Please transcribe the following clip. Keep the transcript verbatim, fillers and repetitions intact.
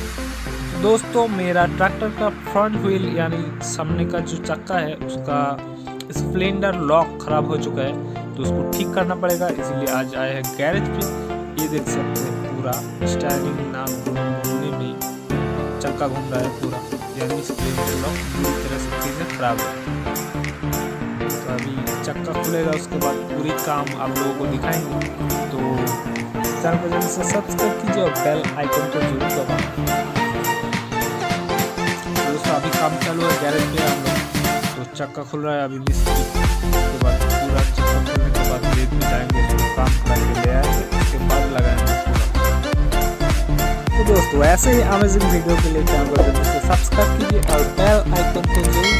दोस्तों मेरा ट्रैक्टर का फ्रंट व्हील यानी सामने का जो चक्का है उसका स्प्लेंडर लॉक खराब हो चुका है, तो उसको ठीक करना पड़ेगा। इसीलिए आज आए हैं गैरेज पे। ये देख सकते हैं पूरा स्टैंडिंग ना घूमने में चक्का घूम रहा है पूरा, यानी स्प्लेंडर लॉक पूरी तरह से चीज़ें खराब है। तो अभी चक्का खुलेगा, उसके बाद पूरी काम आप लोगों को दिखाएंगे। तो चैनल को जल्दी से सब्सक्राइब कीजिए और बेल आइकन को जरूर दबाएं। दोस्तों अभी काम चालू है गैरेज में हम लोग, तो चक्का खुल रहा है अभी मिस्त्री। उसके बाद पूरा चक्का खुलने के बाद लेट में जाएंगे, तो काम करके ले आएंगे, उसके बाद लगाएंगे पूरा। तो दोस्तों ऐसे ही अमेजिंग वीडियो के लिए चैनल को जल्दी से सब्सक्राइब कीजिए और बेल आइकन को जरूर